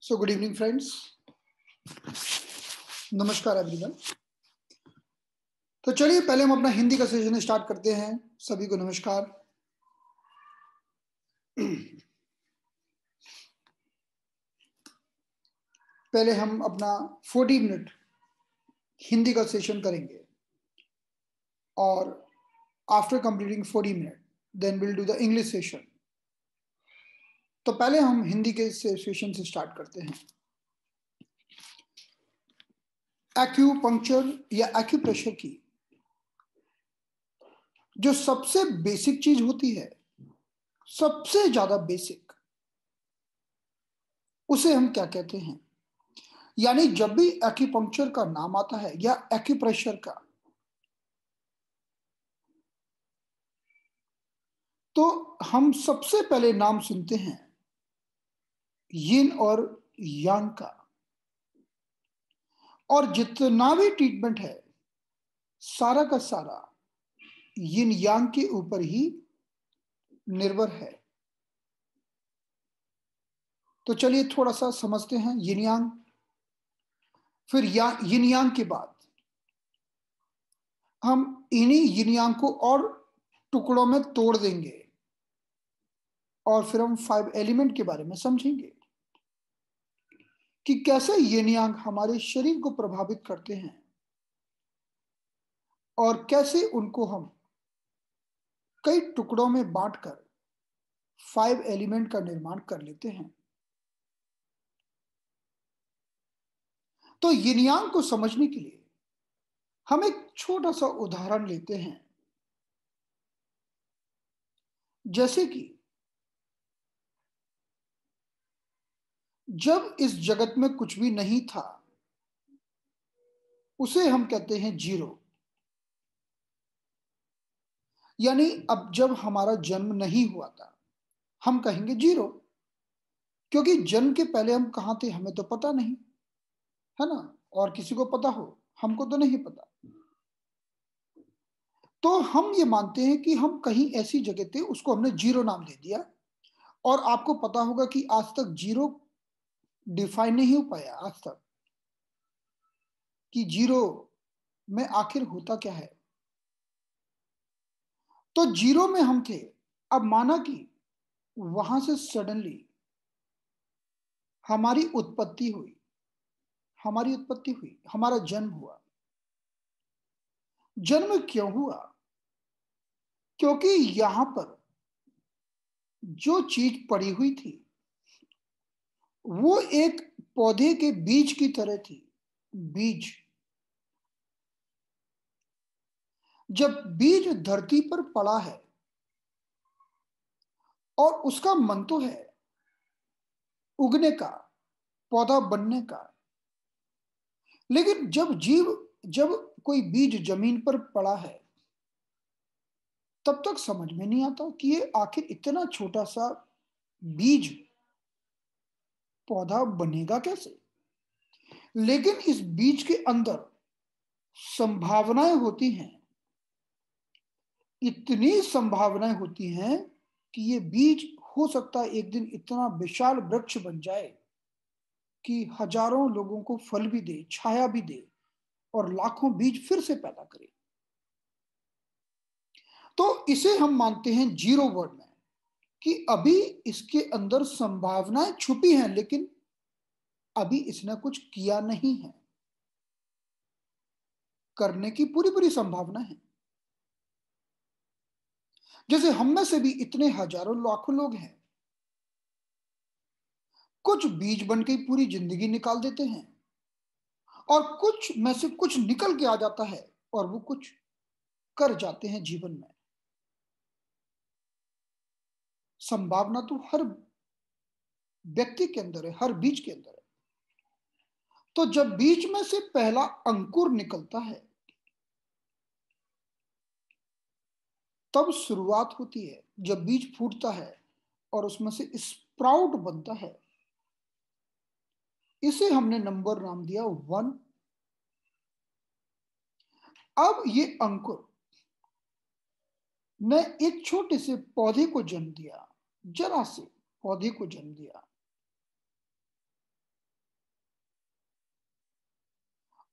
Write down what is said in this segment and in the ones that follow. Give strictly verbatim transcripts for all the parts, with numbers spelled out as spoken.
So good evening friends. नमस्कार everyone. तो चलिए पहले हम अपना हिंदी का सेशन स्टार्ट करते हैं। सभी को नमस्कार। पहले हम अपना चालीस मिनट हिंदी का सेशन करेंगे और आफ्टर कंप्लीटिंग चालीस minute then will do the English session. तो पहले हम हिंदी के सेशन से स्टार्ट करते हैं। एक्यूपंक्चर या एक्यूप्रेशर की जो सबसे बेसिक चीज होती है, सबसे ज्यादा बेसिक, उसे हम क्या कहते हैं? यानी जब भी एक्यूपंक्चर का नाम आता है या एक्यूप्रेशर का, तो हम सबसे पहले नाम सुनते हैं यिन और यांग का। और जितना भी ट्रीटमेंट है सारा का सारा यिन यांग के ऊपर ही निर्भर है। तो चलिए थोड़ा सा समझते हैं यिन यांग। फिर या, यिन यांग के बाद हम इन्हीं यिन यांग को और टुकड़ों में तोड़ देंगे और फिर हम फाइव एलिमेंट के बारे में समझेंगे कि कैसे यिन यांग हमारे शरीर को प्रभावित करते हैं और कैसे उनको हम कई टुकड़ों में बांटकर फाइव एलिमेंट का निर्माण कर लेते हैं। तो यिन यांग को समझने के लिए हम एक छोटा सा उदाहरण लेते हैं। जैसे कि जब इस जगत में कुछ भी नहीं था उसे हम कहते हैं जीरो। यानी अब जब हमारा जन्म नहीं हुआ था हम कहेंगे जीरो, क्योंकि जन्म के पहले हम कहां थे हमें तो पता नहीं है ना, और किसी को पता हो, हमको तो नहीं पता। तो हम ये मानते हैं कि हम कहीं ऐसी जगह थे, उसको हमने जीरो नाम दे दिया। और आपको पता होगा कि आज तक जीरो डिफाइन नहीं हो पाया आज तक कि जीरो में आखिर होता क्या है। तो जीरो में हम थे, अब माना कि वहां से सडनली हमारी उत्पत्ति हुई हमारी उत्पत्ति हुई हमारा जन्म हुआ। जन्म क्यों हुआ? क्योंकि यहां पर जो चीज पड़ी हुई थी वो एक पौधे के बीज की तरह थी। बीज, जब बीज धरती पर पड़ा है और उसका मन तो है उगने का, पौधा बनने का, लेकिन जब जीव जब कोई बीज जमीन पर पड़ा है तब तक समझ में नहीं आता कि ये आखिर इतना छोटा सा बीज पौधा बनेगा कैसे। लेकिन इस बीज के अंदर संभावनाएं होती हैं, इतनी संभावनाएं होती हैं कि ये बीज हो सकता है एक दिन इतना विशाल वृक्ष बन जाए कि हजारों लोगों को फल भी दे, छाया भी दे और लाखों बीज फिर से पैदा करे। तो इसे हम मानते हैं जीरो वर्ड में कि अभी इसके अंदर संभावनाएं छुपी हैं, लेकिन अभी इसने कुछ किया नहीं है। करने की पूरी पूरी संभावना है। जैसे हम में से भी इतने हजारों लाखों लोग हैं, कुछ बीज बन के पूरी जिंदगी निकाल देते हैं और कुछ में से कुछ निकल के आ जाता है और वो कुछ कर जाते हैं जीवन में। संभावना तो हर व्यक्ति के अंदर है, हर बीज के अंदर है। तो जब बीज में से पहला अंकुर निकलता है तब शुरुआत होती है। जब बीज फूटता है और उसमें से स्प्राउट बनता है, इसे हमने नंबर नाम दिया वन। अब ये अंकुर ने एक छोटे से पौधे को जन्म दिया, जरा से पौधे को जन्म दिया।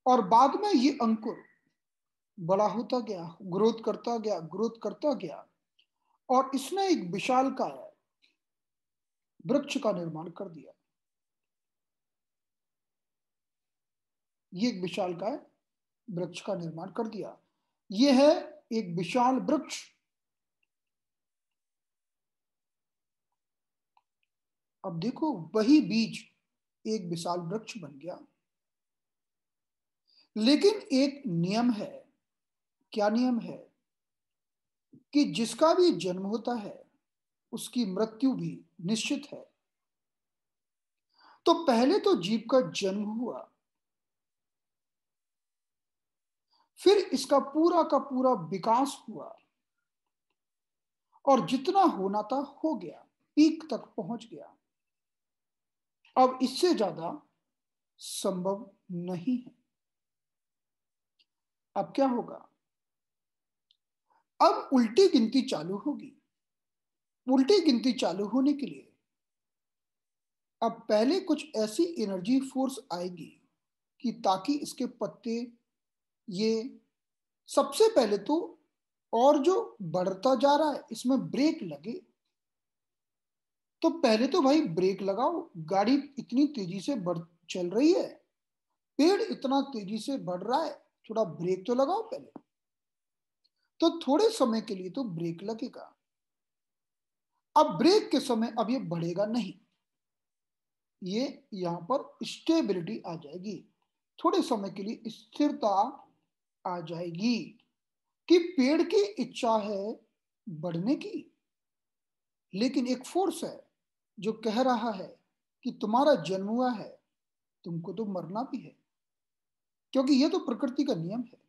और बाद में ये अंकुर बड़ा होता गया, ग्रोथ करता गया, ग्रोथ करता गया, और इसने एक विशालकाय वृक्ष का निर्माण कर दिया। ये एक विशालकाय वृक्ष का निर्माण कर दिया। ये है एक विशाल वृक्ष। अब देखो, वही बीज एक विशाल वृक्ष बन गया। लेकिन एक नियम है। क्या नियम है? कि जिसका भी जन्म होता है उसकी मृत्यु भी निश्चित है। तो पहले तो जीव का जन्म हुआ, फिर इसका पूरा का पूरा विकास हुआ, और जितना होना था हो गया, पीक तक पहुंच गया। अब इससे ज्यादा संभव नहीं है। अब क्या होगा? अब उल्टी गिनती चालू होगी। उल्टी गिनती चालू होने के लिए अब पहले कुछ ऐसी एनर्जी फोर्स आएगी कि ताकि इसके पत्ते, ये सबसे पहले तो, और जो बढ़ता जा रहा है इसमें ब्रेक लगे। तो पहले तो भाई ब्रेक लगाओ। गाड़ी इतनी तेजी से बढ़ चल रही है, पेड़ इतना तेजी से बढ़ रहा है, थोड़ा ब्रेक तो लगाओ पहले। तो थोड़े समय के लिए तो ब्रेक लगेगा। अब ब्रेक के समय अब ये बढ़ेगा नहीं, ये यहां पर स्टेबिलिटी आ जाएगी, थोड़े समय के लिए स्थिरता आ जाएगी कि पेड़ की इच्छा है बढ़ने की, लेकिन एक फोर्स है जो कह रहा है कि तुम्हारा जन्म हुआ है, तुमको तो मरना भी है, क्योंकि यह तो प्रकृति का नियम है।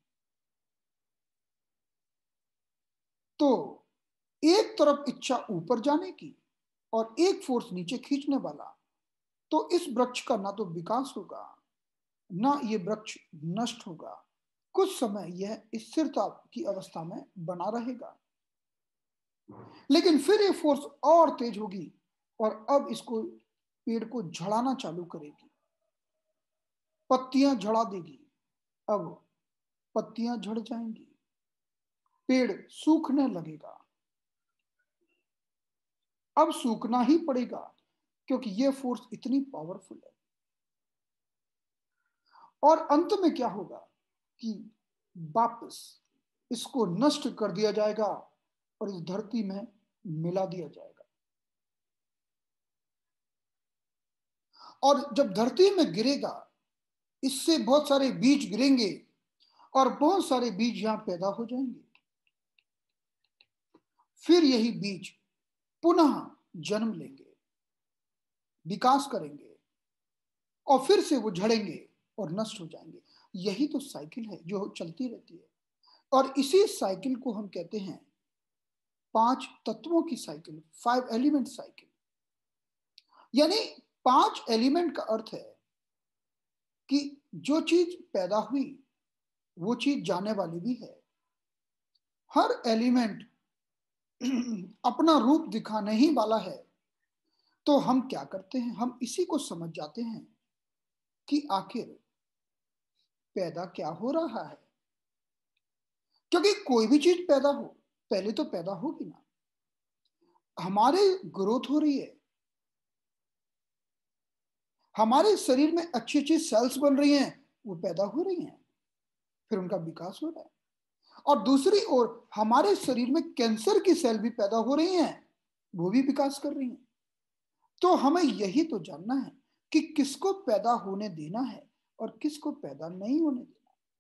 तो एक तरफ इच्छा ऊपर जाने की और एक फोर्स नीचे खींचने वाला, तो इस वृक्ष का ना तो विकास होगा, ना ये वृक्ष नष्ट होगा। कुछ समय यह स्थिरता की अवस्था में बना रहेगा, लेकिन फिर ये फोर्स और तेज होगी और अब इसको, पेड़ को झड़ाना चालू करेगी, पत्तियां झड़ा देगी। अब पत्तियां झड़ जाएंगी, पेड़ सूखने लगेगा। अब सूखना ही पड़ेगा क्योंकि यह फोर्स इतनी पावरफुल है। और अंत में क्या होगा कि वापस इसको नष्ट कर दिया जाएगा और इस धरती में मिला दिया जाएगा। और जब धरती में गिरेगा, इससे बहुत सारे बीज गिरेंगे और बहुत सारे बीज यहां पैदा हो जाएंगे। फिर यही बीज पुनः जन्म लेंगे, विकास करेंगे, और फिर से वो झड़ेंगे और नष्ट हो जाएंगे। यही तो साइकिल है जो चलती रहती है। और इसी साइकिल को हम कहते हैं पांच तत्वों की साइकिल, फाइव एलिमेंट साइकिल। यानी पांच एलिमेंट का अर्थ है कि जो चीज पैदा हुई वो चीज जाने वाली भी है। हर एलिमेंट अपना रूप दिखाने ही वाला है। तो हम क्या करते हैं? हम इसी को समझ जाते हैं कि आखिर पैदा क्या हो रहा है। क्योंकि कोई भी चीज पैदा हो, पहले तो पैदा होगी ना। हमारे ग्रोथ हो रही है, हमारे शरीर में अच्छी अच्छी सेल्स बन रही हैं, वो पैदा हो रही हैं, फिर उनका विकास हो रहा है। और दूसरी ओर हमारे शरीर में कैंसर की सेल भी पैदा हो रही हैं, वो भी विकास कर रही हैं। तो हमें यही तो जानना है कि किसको पैदा होने देना है और किसको पैदा नहीं होने देना।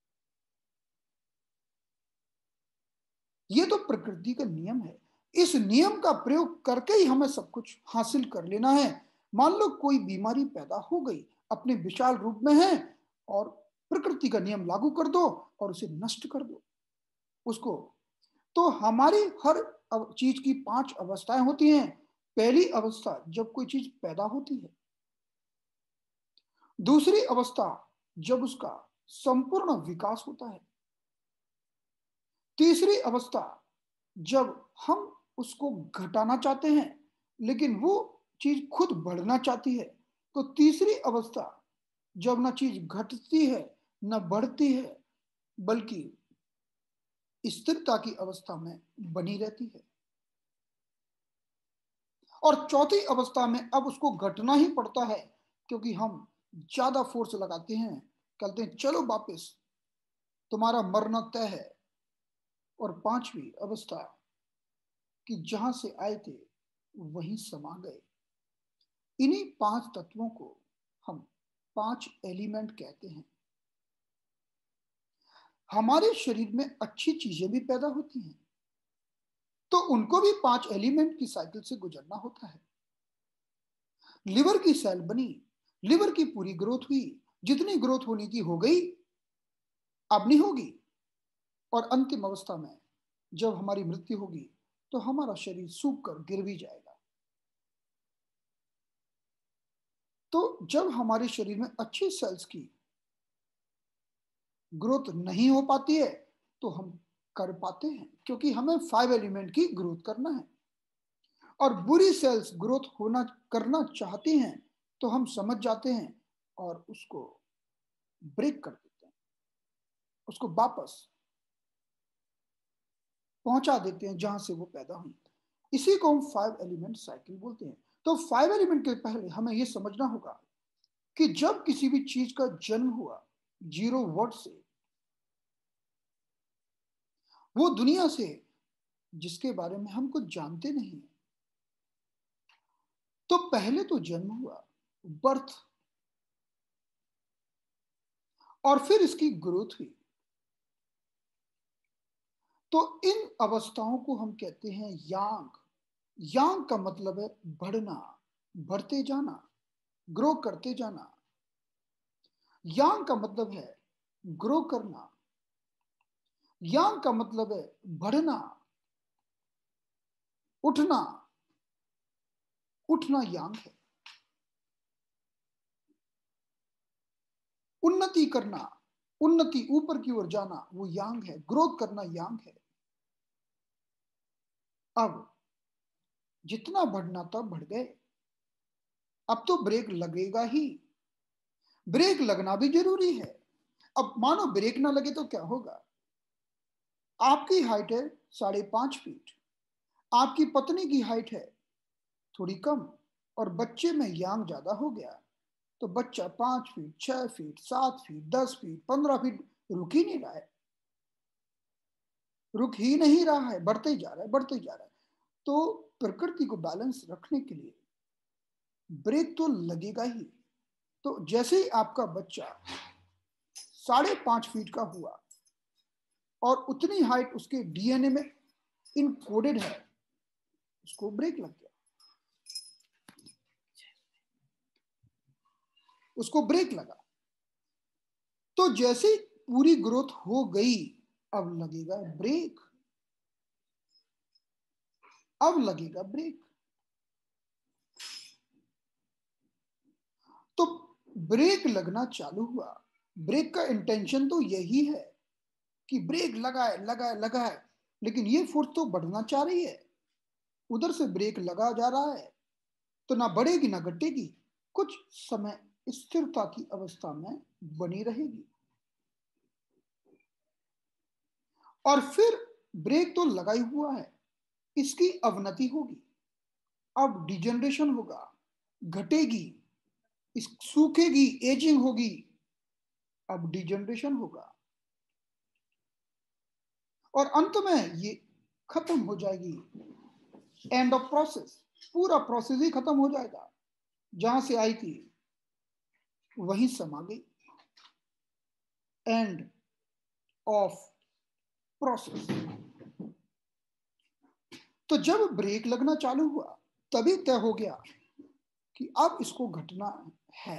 ये तो प्रकृति का नियम है। इस नियम का प्रयोग करके ही हमें सब कुछ हासिल कर लेना है। मान लो कोई बीमारी पैदा हो गई, अपने विशाल रूप में है, और प्रकृति का नियम लागू कर दो और उसे नष्ट कर दो उसको। तो हमारी हर चीज की पांच अवस्थाएं होती हैं। पहली अवस्था जब कोई चीज पैदा होती है, दूसरी अवस्था जब उसका संपूर्ण विकास होता है, तीसरी अवस्था जब हम उसको घटाना चाहते हैं लेकिन वो चीज खुद बढ़ना चाहती है, तो तीसरी अवस्था जब ना चीज घटती है न बढ़ती है बल्कि स्थिरता की अवस्था में बनी रहती है। और चौथी अवस्था में अब उसको घटना ही पड़ता है, क्योंकि हम ज्यादा फोर्स लगाते हैं, कहते हैं चलो वापस, तुम्हारा मरना तय है। और पांचवी अवस्था कि जहां से आए थे वहीं समा गए। इन्हीं पांच तत्वों को हम पांच एलिमेंट कहते हैं। हमारे शरीर में अच्छी चीजें भी पैदा होती हैं, तो उनको भी पांच एलिमेंट की साइकिल से गुजरना होता है। लिवर की सेल बनी, लिवर की पूरी ग्रोथ हुई, जितनी ग्रोथ होनी थी हो गई, अब नहीं होगी। और अंतिम अवस्था में जब हमारी मृत्यु होगी तो हमारा शरीर सूख कर गिर भी जाएगा। तो जब हमारे शरीर में अच्छी सेल्स की ग्रोथ नहीं हो पाती है तो हम कर पाते हैं, क्योंकि हमें फाइव एलिमेंट की ग्रोथ करना है। और बुरी सेल्स ग्रोथ होना करना चाहती हैं तो हम समझ जाते हैं और उसको ब्रेक कर देते हैं, उसको वापस पहुंचा देते हैं जहां से वो पैदा हुई। इसी को हम फाइव एलिमेंट साइकिल बोलते हैं। तो फाइव एलिमेंट के पहले हमें यह समझना होगा कि जब किसी भी चीज का जन्म हुआ जीरो वर्ड से, वो दुनिया से जिसके बारे में हम कुछ जानते नहीं, तो पहले तो जन्म हुआ, बर्थ, और फिर इसकी ग्रोथ हुई। तो इन अवस्थाओं को हम कहते हैं यांग। यांग का मतलब है बढ़ना, बढ़ते जाना, ग्रो करते जाना। यांग का मतलब है ग्रो करना, यांग का मतलब है बढ़ना, उठना, उठना यांग है। उन्नति करना, उन्नति ऊपर की ओर जाना, वो यांग है। ग्रोथ करना यांग है। अब जितना बढ़ना था बढ़ गए, अब तो ब्रेक लगेगा ही। ब्रेक लगना भी जरूरी है। अब मानो ब्रेक ना लगे तो क्या होगा? आपकी हाइट है साढ़े पांच फीट, आपकी पत्नी की हाइट है थोड़ी कम, और बच्चे में यांग ज्यादा हो गया, तो बच्चा पांच फीट, छह फीट, सात फीट, दस फीट, पंद्रह फीट रुक ही नहीं रहा है, रुक ही नहीं रहा है, बढ़ते ही जा रहा है, बढ़ते ही जा रहा है। तो प्रकृति को बैलेंस रखने के लिए ब्रेक तो लगेगा ही। तो जैसे ही आपका बच्चा साढ़े पांच फीट का हुआ और उतनी हाइट उसके डीएनए में इनकोडेड है, उसको ब्रेक लग गया, उसको ब्रेक लगा। तो जैसे ही पूरी ग्रोथ हो गई, अब लगेगा ब्रेक, अब लगेगा ब्रेक। तो ब्रेक लगना चालू हुआ। ब्रेक का इंटेंशन तो यही है कि ब्रेक लगाए लगाए लगाए, लेकिन ये फोर्स तो बढ़ना चाह रही है, उधर से ब्रेक लगा जा रहा है, तो ना बढ़ेगी ना घटेगी, कुछ समय स्थिरता की अवस्था में बनी रहेगी। और फिर ब्रेक तो लगा ही हुआ है, इसकी अवनति होगी, अब डिजेनरेशन होगा, घटेगी, इस सूखेगी, एजिंग होगी, अब डिजेनरेशन होगा, और अंत में ये खत्म हो जाएगी। एंड ऑफ प्रोसेस, पूरा प्रोसेस ही खत्म हो जाएगा, जहां से आई थी वहीं समा गई। End of process. तो जब ब्रेक लगना चालू हुआ तभी तय हो गया कि अब इसको घटना है।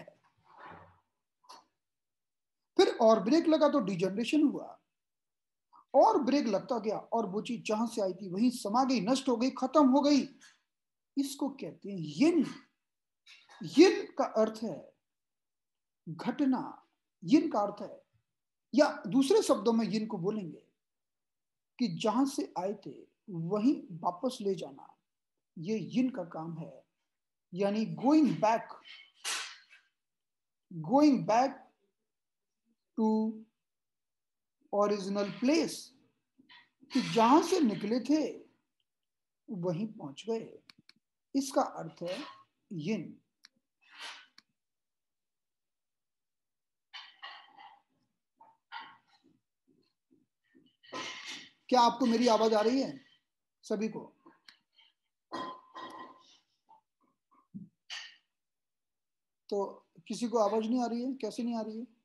फिर और ब्रेक लगा तो डिजनरेशन हुआ, और ब्रेक लगता गया, और वो चीज जहां से आई थी वहीं समा गई, नष्ट हो गई, खत्म हो गई। इसको कहते हैं यिन। यिन का अर्थ है घटना, यिन का अर्थ है, या दूसरे शब्दों में यिन को बोलेंगे कि जहां से आए थे वहीं वापस ले जाना, ये यिन का काम है। यानी going back, going back to original place, कि जहां से निकले थे वहीं पहुंच गए। इसका अर्थ है यिन। क्या आपको मेरी आवाज आ रही है सभी को? तो किसी को आवाज नहीं आ रही है? कैसे नहीं आ रही है?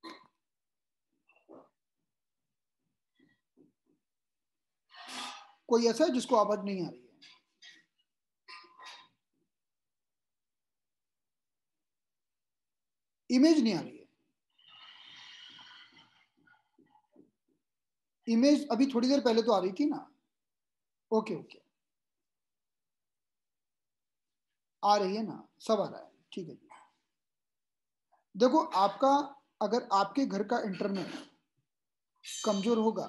कोई ऐसा है जिसको आवाज नहीं आ रही है? इमेज नहीं आ रही है? इमेज अभी थोड़ी देर पहले तो आ रही थी ना। ओके ओके, आ रही है ना, सब आ रहा है, ठीक है जी। देखो, आपका अगर आपके घर का इंटरनेट कमजोर होगा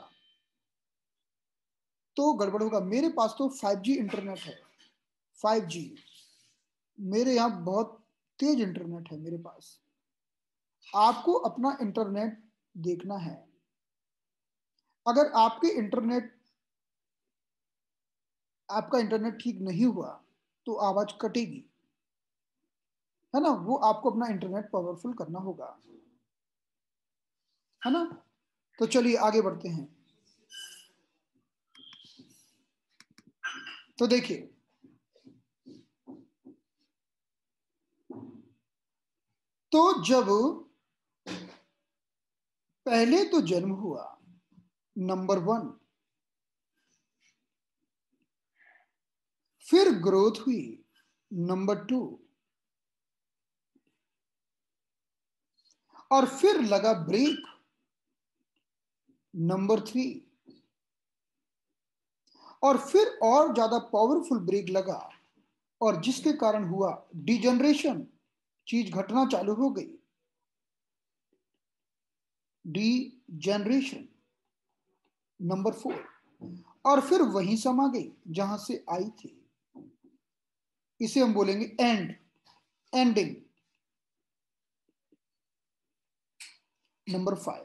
तो गड़बड़ होगा। मेरे पास तो फाइव जी इंटरनेट है, फाइव जी। मेरे यहाँ बहुत तेज इंटरनेट है मेरे पास। आपको अपना इंटरनेट देखना है। अगर आपके इंटरनेट आपका इंटरनेट ठीक नहीं हुआ तो आवाज कटेगी, है ना। वो आपको अपना इंटरनेट पावरफुल करना होगा, है ना। तो चलिए आगे बढ़ते हैं। तो देखिए, तो जब पहले तो जन्म हुआ, नंबर वन, फिर ग्रोथ हुई, नंबर टू, और फिर लगा ब्रेक, नंबर थ्री, और फिर और ज्यादा पावरफुल ब्रेक लगा, और जिसके कारण हुआ डिजनरेशन, चीज घटना चालू हो गई, डिजनरेशन, नंबर फोर, और फिर वहीं समा गई जहां से आई थी। इसे हम बोलेंगे एंड, एंडिंग, नंबर फाइव।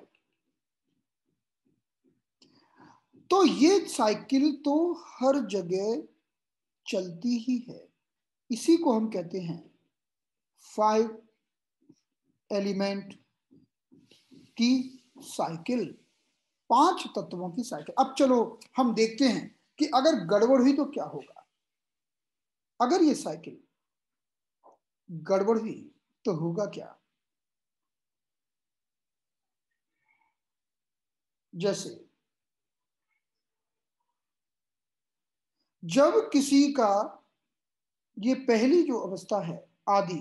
तो ये साइकिल तो हर जगह चलती ही है। इसी को हम कहते हैं फाइव एलिमेंट की साइकिल, पांच तत्वों की साइकिल। अब चलो हम देखते हैं कि अगर गड़बड़ हुई तो क्या होगा। अगर ये साइकिल गड़बड़ हुई तो होगा क्या। जैसे जब किसी का, ये पहली जो अवस्था है आदि,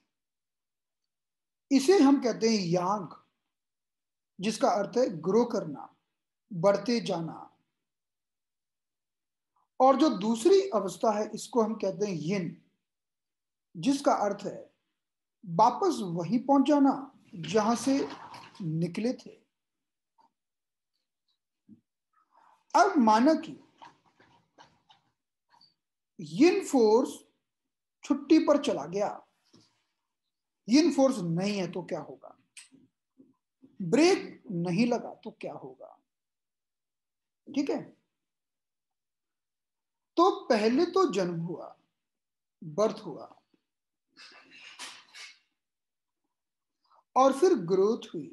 इसे हम कहते हैं यांग, जिसका अर्थ है ग्रो करना, बढ़ते जाना। और जो दूसरी अवस्था है इसको हम कहते हैं यिन, जिसका अर्थ है वापस वहीं पहुंच जाना जहां से निकले थे। अब माना कि यिन फोर्स छुट्टी पर चला गया, यिन फोर्स नहीं है तो क्या होगा। ब्रेक नहीं लगा तो क्या होगा, ठीक है। तो पहले तो जन्म हुआ, बर्थ हुआ, और फिर ग्रोथ हुई।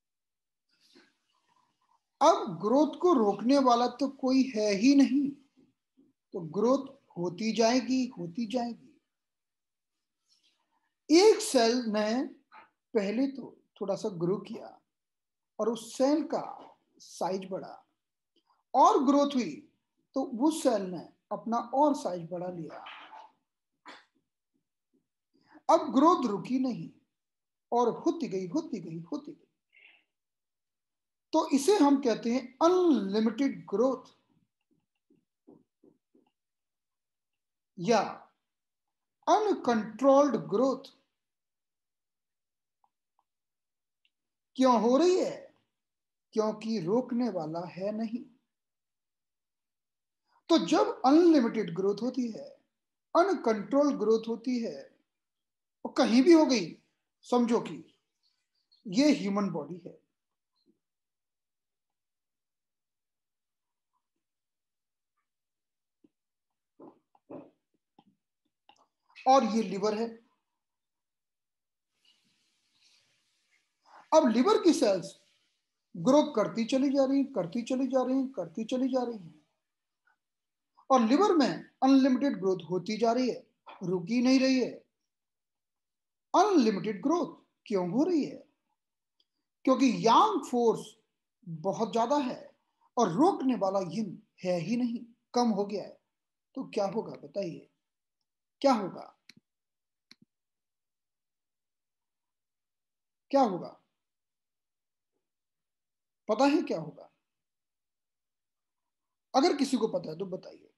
अब ग्रोथ को रोकने वाला तो कोई है ही नहीं, तो ग्रोथ होती जाएगी, होती जाएगी। एक सेल ने पहले तो थोड़ा सा ग्रो किया और उस सेल का साइज बढ़ा, और ग्रोथ हुई तो उस सेल ने अपना और साइज बढ़ा लिया। अब ग्रोथ रुकी नहीं और होती गई, होती गई, होती गई। तो इसे हम कहते हैं अनलिमिटेड ग्रोथ या अनकंट्रोल्ड ग्रोथ। क्यों हो रही है? क्योंकि रोकने वाला है नहीं। तो जब अनलिमिटेड ग्रोथ होती है, अनकंट्रोल्ड ग्रोथ होती है, और कहीं भी हो गई, समझो कि ये ह्यूमन बॉडी है, और ये लिवर है। अब लिवर की सेल्स ग्रो करती चली जा रही करती चली जा रही करती चली जा रही है और लिवर में अनलिमिटेड ग्रोथ होती जा रही है, रुकी नहीं रही है। अनलिमिटेड ग्रोथ क्यों हो रही है? क्योंकि यांग फोर्स बहुत ज्यादा है और रोकने वाला यिन है ही नहीं, कम हो गया है। तो क्या होगा बताइए, क्या होगा? क्या होगा? पता है क्या होगा? अगर किसी को पता है तो बताइए।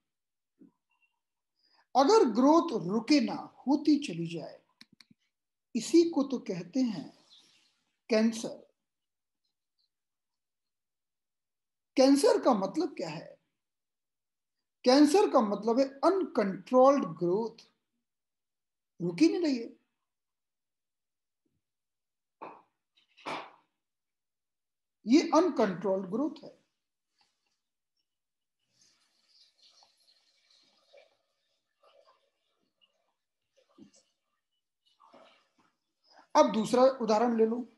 अगर ग्रोथ रुके ना, होती चली जाए, इसी को तो कहते हैं कैंसर। कैंसर का मतलब क्या है? कैंसर का मतलब है अनकंट्रोल्ड ग्रोथ, रुकी नहीं रही है। ये अनकंट्रोल्ड ग्रोथ है। अब दूसरा उदाहरण ले लो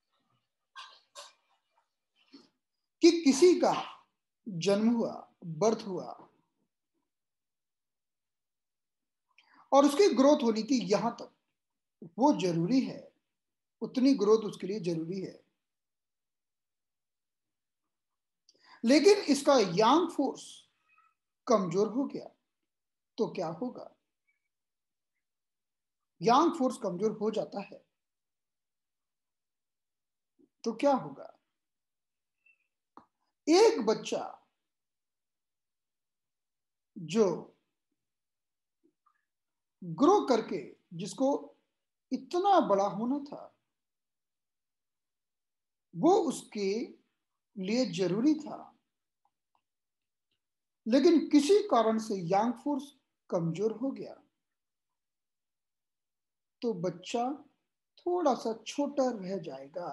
कि किसी का जन्म हुआ, बर्थ हुआ और उसकी ग्रोथ होनी थी यहां तक, वो जरूरी है, उतनी ग्रोथ उसके लिए जरूरी है। लेकिन इसका यांग फोर्स कमजोर हो गया तो क्या होगा? यांग फोर्स कमजोर हो जाता है तो क्या होगा? एक बच्चा जो ग्रो करके जिसको इतना बड़ा होना था, वो उसके लिए जरूरी था, लेकिन किसी कारण से यांग फोर्स कमजोर हो गया तो बच्चा थोड़ा सा छोटा रह जाएगा।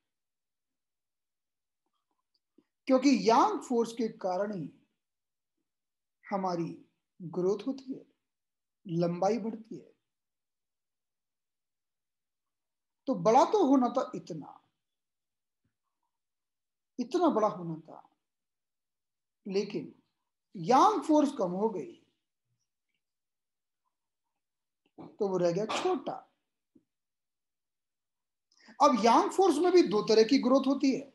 क्योंकि यांग फोर्स के कारण ही हमारी ग्रोथ होती है, लंबाई बढ़ती है। तो बड़ा तो होना था, इतना इतना बड़ा होना था, लेकिन यांग फोर्स कम हो गई तो वो रह गया छोटा। अब यांग फोर्स में भी दो तरह की ग्रोथ होती है।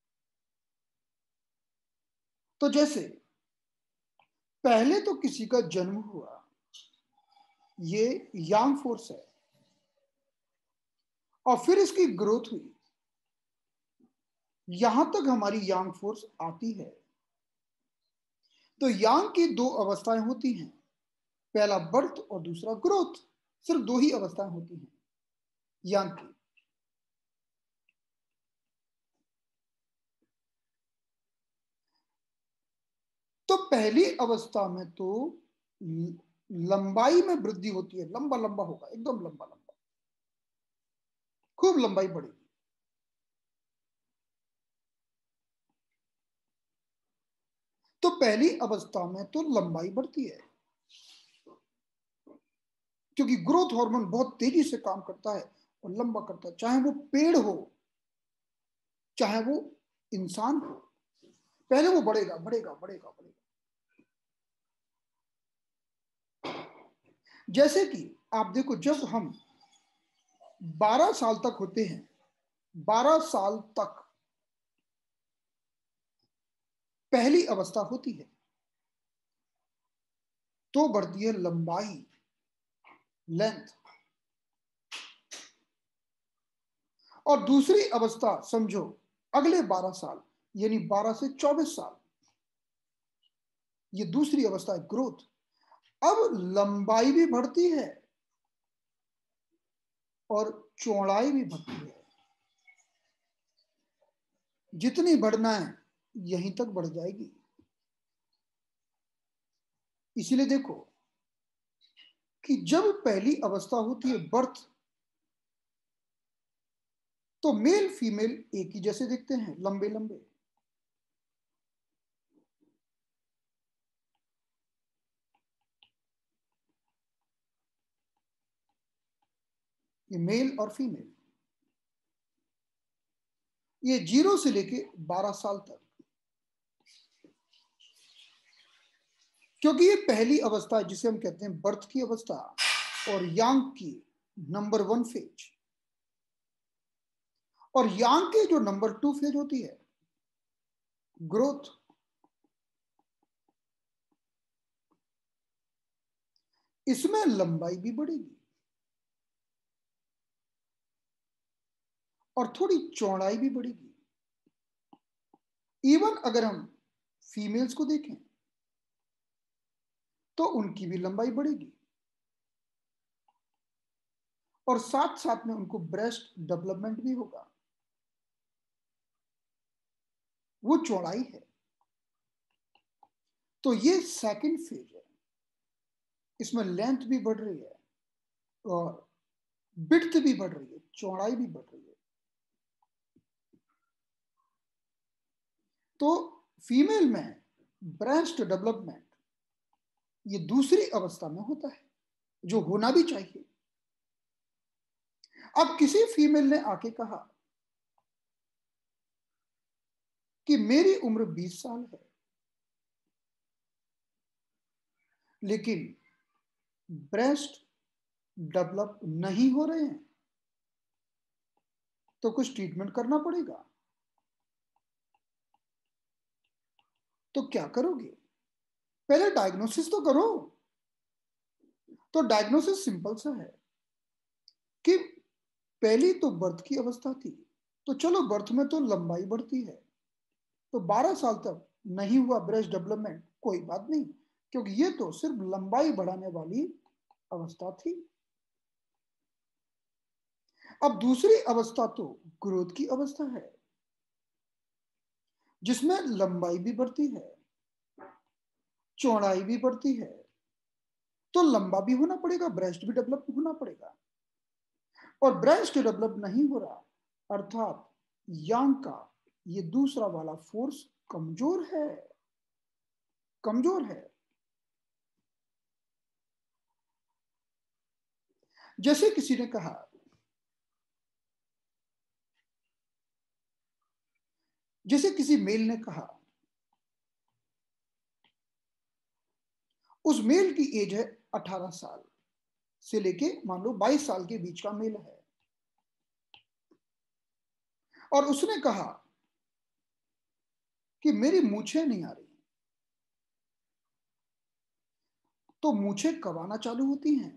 तो जैसे पहले तो किसी का जन्म हुआ, ये यांग फोर्स है, और फिर इसकी ग्रोथ हुई, यहां तक हमारी यांग फोर्स आती है। तो यांग की दो अवस्थाएं होती हैं, पहला बर्थ और दूसरा ग्रोथ। सिर्फ दो ही अवस्थाएं होती हैं यांग की। तो पहली अवस्था में तो लंबाई में वृद्धि होती है, लंबा लंबा होगा, एकदम लंबा लंबा, खूब लंबाई बढ़ेगी। तो पहली अवस्था में तो लंबाई बढ़ती है क्योंकि ग्रोथ हार्मोन बहुत तेजी से काम करता है और लंबा करता है, चाहे वो पेड़ हो चाहे वो इंसान हो। पहले वो बढ़ेगा बढ़ेगा बढ़ेगा बढ़ेगा। जैसे कि आप देखो, जब हम बारह साल तक होते हैं, बारह साल तक पहली अवस्था होती है, तो बढ़ती है लंबाई, लेंथ। और दूसरी अवस्था समझो अगले बारह साल, यानी बारह से चौबीस साल, ये दूसरी अवस्था है ग्रोथ। अब लंबाई भी बढ़ती है और चौड़ाई भी बढ़ती है। जितनी बढ़ना है यहीं तक बढ़ जाएगी। इसीलिए देखो कि जब पहली अवस्था होती है बर्थ, तो मेल फीमेल एक ही जैसे दिखते हैं, लंबे लंबे। ये मेल और फीमेल, ये जीरो से लेके बारह साल तक, क्योंकि ये पहली अवस्था है जिसे हम कहते हैं बर्थ की अवस्था और यांग की नंबर वन फेज, और यांग की जो नंबर टू फेज होती है ग्रोथ, इसमें लंबाई भी बढ़ेगी और थोड़ी चौड़ाई भी बढ़ेगी। इवन अगर हम फीमेल्स को देखें तो उनकी भी लंबाई बढ़ेगी और साथ साथ में उनको ब्रेस्ट डेवलपमेंट भी होगा, वो चौड़ाई है। तो ये सेकंड फेज है, इसमें लेंथ भी बढ़ रही है और विड्थ भी बढ़ रही है, चौड़ाई भी बढ़ रही है। तो फीमेल में ब्रेस्ट डेवलपमेंट ये दूसरी अवस्था में होता है, जो होना भी चाहिए। अब किसी फीमेल ने आके कहा कि मेरी उम्र बीस साल है, लेकिन ब्रेस्ट डेवलप नहीं हो रहे हैं, तो कुछ ट्रीटमेंट करना पड़ेगा। तो क्या करोगे? पहले डायग्नोसिस तो करो। तो डायग्नोसिस सिंपल सा है कि पहली तो बर्थ की अवस्था थी, तो चलो बर्थ में तो लंबाई बढ़ती है, तो बारह साल तक नहीं हुआ ब्रेस्ट डेवलपमेंट, कोई बात नहीं, क्योंकि ये तो सिर्फ लंबाई बढ़ाने वाली अवस्था थी। अब दूसरी अवस्था तो ग्रोथ की अवस्था है, जिसमें लंबाई भी बढ़ती है, चौड़ाई भी बढ़ती है, तो लंबा भी होना पड़ेगा, ब्रेस्ट भी डेवलप होना पड़ेगा। और ब्रेस्ट डेवलप नहीं हो रहा, अर्थात यांग का ये दूसरा वाला फोर्स कमजोर है, कमजोर है। जैसे किसी ने कहा, जैसे किसी मेल ने कहा, उस मेल की एज है अठारह साल से लेके मान लो बाईस साल के बीच का मेल है, और उसने कहा कि मेरी मूछें नहीं आ रही। तो मूछें कब आना चालू होती हैं?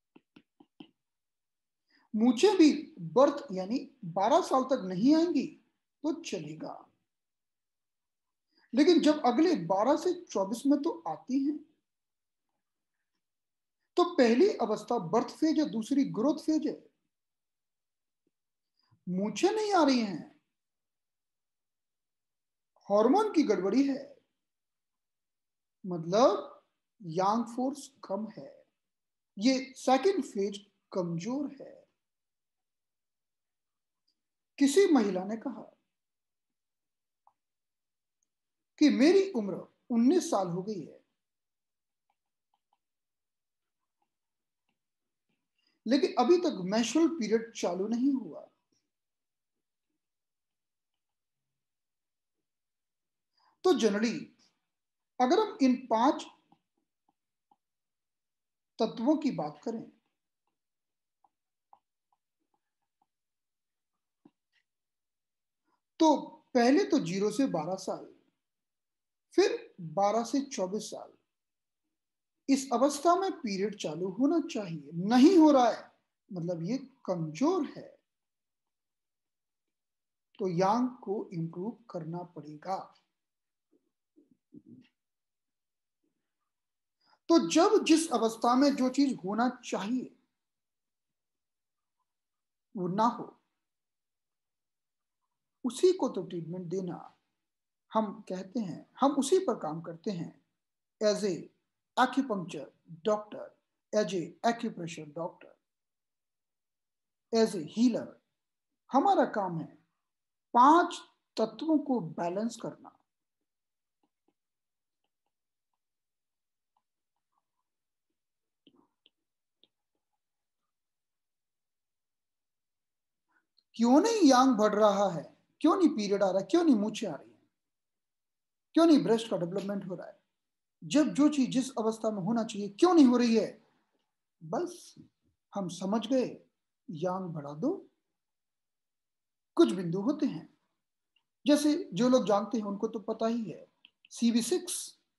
मूछें भी बर्थ यानी बारह साल तक नहीं आएंगी तो चलेगा, लेकिन जब अगले बारह से चौबीस में तो आती हैं। तो पहली अवस्था बर्थ फेज है, दूसरी ग्रोथ फेज है। मूछें नहीं आ रही हैं, हार्मोन की गड़बड़ी है, मतलब यांग फोर्स कम है, ये सेकंड फेज कमजोर है। किसी महिला ने कहा कि मेरी उम्र उन्नीस साल हो गई है, लेकिन अभी तक मेंस्ट्रुअल पीरियड चालू नहीं हुआ। तो जनरली अगर हम इन पांच तत्वों की बात करें, तो पहले तो जीरो से बारह साल, फिर बारह से चौबीस साल, इस अवस्था में पीरियड चालू होना चाहिए, नहीं हो रहा है, मतलब ये कमजोर है, तो यांग को इंप्रूव करना पड़ेगा। तो जब जिस अवस्था में जो चीज होना चाहिए वो ना हो, उसी को तो ट्रीटमेंट देना हम कहते हैं, हम उसी पर काम करते हैं as a acupuncture doctor, as a acupressure doctor, as a healer. हमारा काम है पांच तत्वों को बैलेंस करना। क्यों नहीं यांग बढ़ रहा है, क्यों नहीं पीरियड आ रहा है, क्यों नहीं मूछें आ रही है, क्यों नहीं ब्रेस्ट का डेवलपमेंट हो रहा है, जब जो चीज जिस अवस्था में होना चाहिए क्यों नहीं हो रही है। बस हम समझ गए, यांग बढ़ा दो। कुछ बिंदु होते हैं, जैसे जो लोग जानते हैं उनको तो पता ही है, C B six,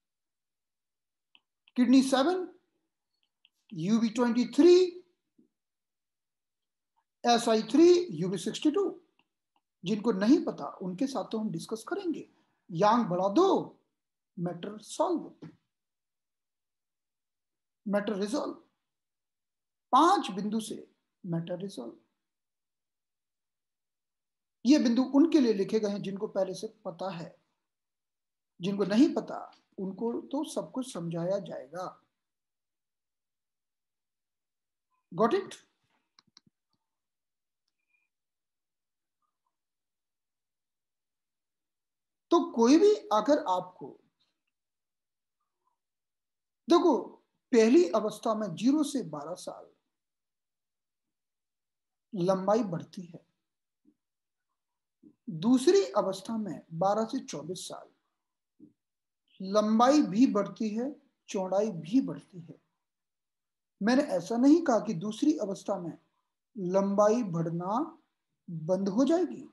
kidney seven, U B twenty three, S I three, U B sixty two. जिनको नहीं पता उनके साथ तो हम डिस्कस करेंगे। यांग बढ़ा दो, मैटर सॉल्व, मैटर रिजॉल्व। पांच बिंदु से मैटर रिजॉल्व। ये बिंदु उनके लिए लिखे गए हैं जिनको पहले से पता है, जिनको नहीं पता उनको तो सब कुछ समझाया जाएगा। Got it? तो कोई भी अगर आपको, देखो, पहली अवस्था में जीरो से बारह साल लंबाई बढ़ती है, दूसरी अवस्था में बारह से चौबीस साल लंबाई भी बढ़ती है, चौड़ाई भी बढ़ती है। मैंने ऐसा नहीं कहा कि दूसरी अवस्था में लंबाई बढ़ना बंद हो जाएगी,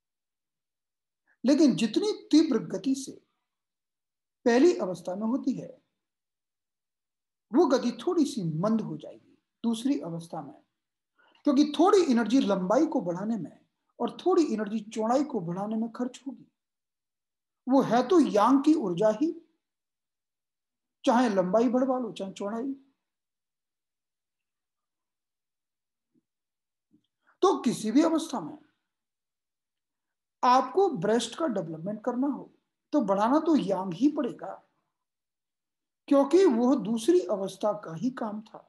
लेकिन जितनी तीव्र गति से पहली अवस्था में होती है वो गति थोड़ी सी मंद हो जाएगी दूसरी अवस्था में, क्योंकि थोड़ी एनर्जी लंबाई को बढ़ाने में और थोड़ी एनर्जी चौड़ाई को बढ़ाने में खर्च होगी। वो है तो यांग की ऊर्जा ही, चाहे लंबाई बढ़वा लो चाहे चौड़ाई। तो किसी भी अवस्था में आपको ब्रेस्ट का डेवलपमेंट करना हो तो बढ़ाना तो यांग ही पड़ेगा, क्योंकि वो दूसरी अवस्था का ही काम था।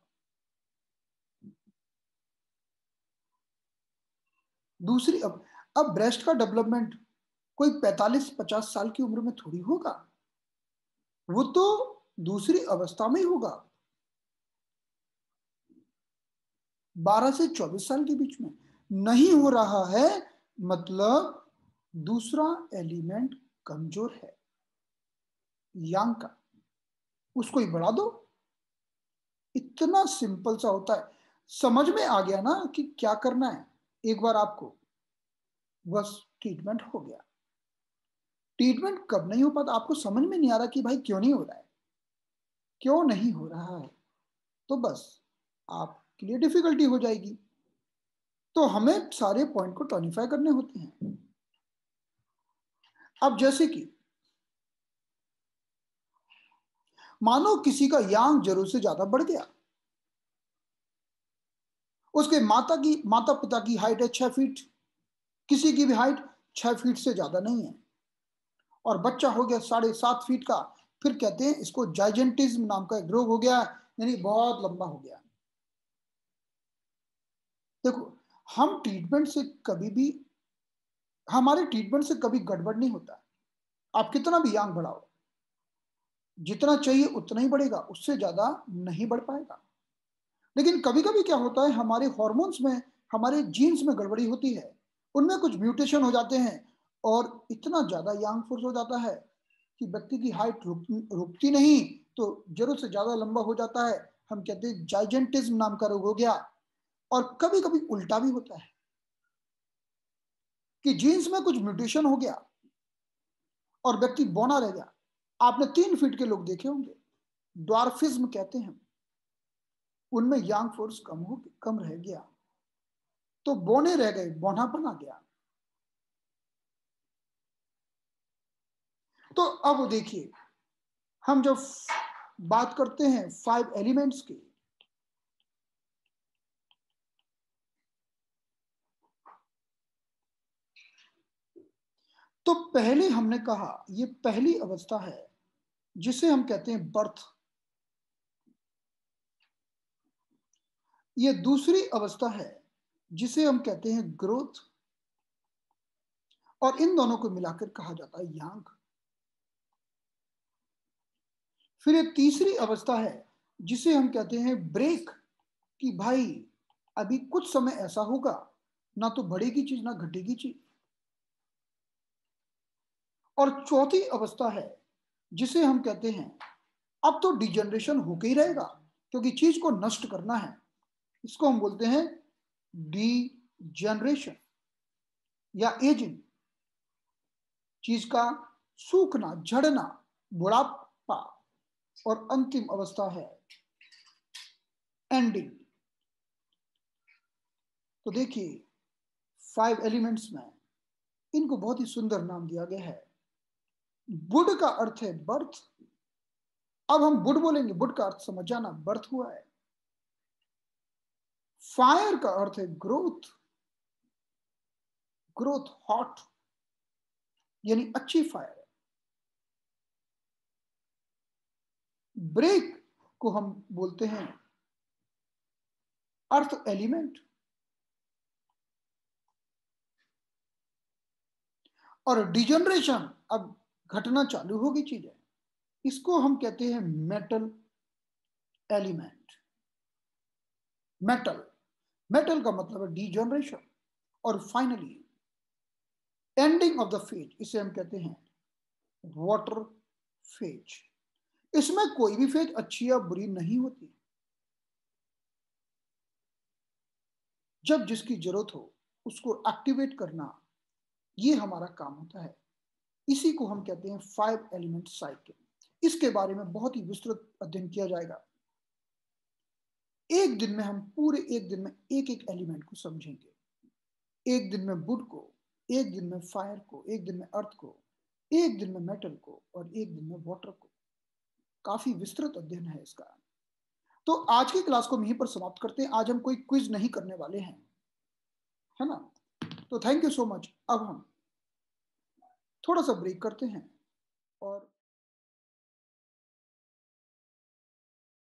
दूसरी अब अब ब्रेस्ट का डेवलपमेंट कोई पैंतालीस पचास साल की उम्र में थोड़ी होगा, वो तो दूसरी अवस्था में ही होगा, बारह से चौबीस साल के बीच में। नहीं हो रहा है मतलब दूसरा एलिमेंट कमजोर है यांग का, उसको ही बढ़ा दो। इतना सिंपल सा होता है। समझ में आ गया ना कि क्या करना है एक बार आपको, बस ट्रीटमेंट हो गया। ट्रीटमेंट कब नहीं हो पाता, आपको समझ में नहीं आ रहा कि भाई क्यों नहीं हो रहा है, क्यों नहीं हो रहा है, तो बस आपके लिए डिफिकल्टी हो जाएगी। तो हमें सारे पॉइंट को टॉनिफाई करने होते हैं। अब जैसे कि मानो किसी का यांग जरूर से ज्यादा बढ़ गया, उसके माता की माता पिता की हाइट है छह फीट, किसी की भी हाइट छह फीट से ज्यादा नहीं है, और बच्चा हो गया साढ़े सात फीट का, फिर कहते हैं इसको जाइजेंटिज्म नाम का एक रोग हो गया, यानी बहुत लंबा हो गया। देखो, हम ट्रीटमेंट से कभी भी, हमारे ट्रीटमेंट से कभी गड़बड़ नहीं होता। आप कितना भी यांग बढ़ाओ, जितना चाहिए उतना ही बढ़ेगा, उससे ज्यादा नहीं बढ़ पाएगा। लेकिन कभी कभी क्या होता है, हमारे हॉर्मोन्स में, हमारे जीन्स में गड़बड़ी होती है, उनमें कुछ म्यूटेशन हो जाते हैं और इतना ज्यादा यांग फोर्स हो जाता है कि व्यक्ति की हाइट रुक, रुकती नहीं, तो जरूरत से ज्यादा लंबा हो जाता है। हम कहते हैं जाइजेंटिज्म नाम का रोग हो गया। और कभी कभी उल्टा भी होता है कि जीन्स में कुछ म्यूटेशन हो गया और व्यक्ति बौना रह गया। आपने तीन फीट के लोग देखे होंगे, ड्वार्फिज्म कहते हैं, उनमें यांग फोर्स कम हो कम रह गया, तो बौने रह गए, बौनापन आ गया। तो अब देखिए, हम जब बात करते हैं फाइव एलिमेंट्स की, तो पहले हमने कहा ये पहली अवस्था है जिसे हम कहते हैं बर्थ, ये दूसरी अवस्था है जिसे हम कहते हैं ग्रोथ, और इन दोनों को मिलाकर कहा जाता है यांग। फिर एक तीसरी अवस्था है जिसे हम कहते हैं ब्रेक, कि भाई अभी कुछ समय ऐसा होगा ना तो बढ़ेगी चीज ना घटेगी चीज। और चौथी अवस्था है जिसे हम कहते हैं अब तो डिजनरेशन होके ही रहेगा, क्योंकि चीज को नष्ट करना है। इसको हम बोलते हैं डीजनरेशन या एजिंग। चीज का सूखना, झड़ना, बुढ़ापा। और अंतिम अवस्था है एंडिंग। तो देखिए फाइव एलिमेंट्स में इनको बहुत ही सुंदर नाम दिया गया है। बुड का अर्थ है बर्थ। अब हम बुड बोलेंगे, बुड का अर्थ समझ जाना, बर्थ हुआ है। फायर का अर्थ है ग्रोथ, ग्रोथ हॉट, यानी अच्छी फायर है। ब्रेक को हम बोलते हैं अर्थ एलिमेंट। और डिजनरेशन, अब घटना चालू होगी चीजें, इसको हम कहते हैं मेटल एलिमेंट। मेटल, मेटल का मतलब है डिजनरेशन। और finally ending of the phase, इसे हम कहते हैं वाटर फेज। इसमें कोई भी फेज अच्छी या बुरी नहीं होती। जब जिसकी जरूरत हो उसको एक्टिवेट करना, ये हमारा काम होता है। इसी को हम कहते हैं फाइव एलिमेंट साइकिल। इसके बारे में बहुत ही विस्तृत अध्ययन किया जाएगा। एक दिन में हम पूरे एक दिन में एक एक एलिमेंट को समझेंगे। एक दिन में वुड को, एक दिन में फायर को, एक दिन में अर्थ को, एक दिन में मेटल को, और एक दिन में वाटर को। काफी विस्तृत अध्ययन है इसका। तो आज की क्लास को हम यहीं पर समाप्त करते हैं। आज हम कोई क्विज नहीं करने वाले हैं, है ना। तो थैंक यू सो मच। अब हम थोड़ा सा ब्रेक करते हैं।